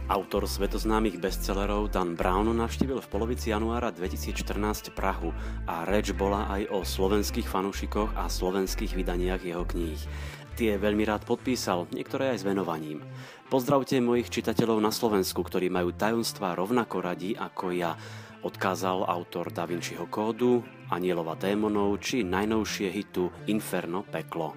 Autor svetoznámych bestsellerov Dan Brown navštívil v polovici januára 2014 Prahu a reč bola aj o slovenských fanúšikoch a slovenských vydaniach jeho kníh. Tie veľmi rád podpísal, niektoré aj s venovaním. Pozdravte mojich čitateľov na Slovensku, ktorí majú tajomstvá rovnako radi ako ja, odkázal autor Da Vinciho kódu, Anielova démonov či najnovšie hitu Inferno peklo.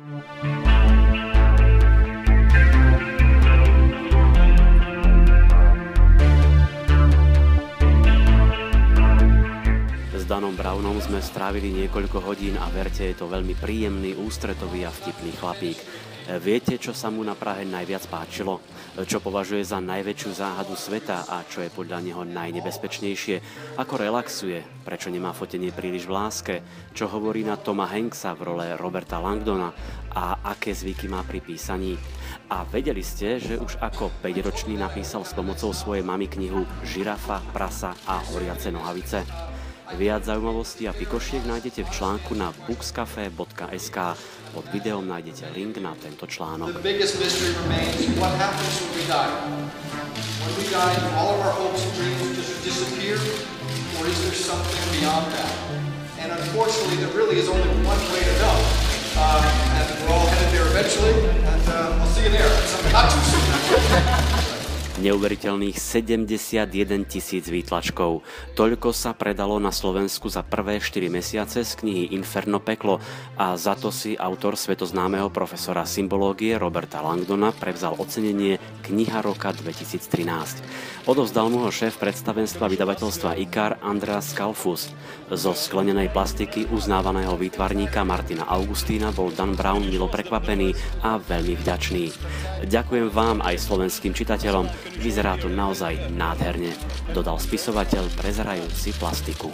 S Danom Brownom sme strávili niekoľko hodín a verte, je to veľmi príjemný, ústretový a vtipný chlapík. Viete, čo sa mu na Prahe najviac páčilo? Čo považuje za najväčšiu záhadu sveta a čo je podľa neho najnebezpečnejšie? Ako relaxuje? Prečo nemá fotenie príliš v láske? Čo hovorí na Toma Hanksa v role Roberta Langdona? A aké zvyky má pri písaní? A vedeli ste, že už ako 5-ročný napísal s pomocou svojej mamy knihu Žirafa, prasa a horiace nohavice? Viac zaujímavostí a pikošiek nájdete v článku na bookscafe.sk. Pod videom nájdete link na tento článok. The biggest mystery remains what happens when we die. When we die, all of our hopes and dreams just disappear, or is there something beyond that? And unfortunately, there really is only one way to know. And we're all headed there eventually, and I'll see you there. Not too soon. Neuveriteľných 71 000 výtlačkov. Toľko sa predalo na Slovensku za prvé 4 mesiace z knihy Inferno peklo a za to si autor svetoznámeho profesora symbológie Roberta Langdona prevzal ocenenie Kniha roka 2013. Odovzdal mu ho šéf predstavenstva vydavateľstva IKAR Andreas Kalfus. Zo sklenenej plastiky uznávaného výtvarníka Martina Augustína bol Dan Brown milo prekvapený a veľmi vďačný. Ďakujem vám aj slovenským čitateľom. Vyzerá to naozaj nádherne, dodal spisovateľ prezerajúci plastiku.